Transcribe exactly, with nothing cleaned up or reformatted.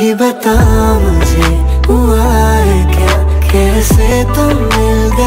बता मुझे हुआ है क्या, कैसे तुम मिल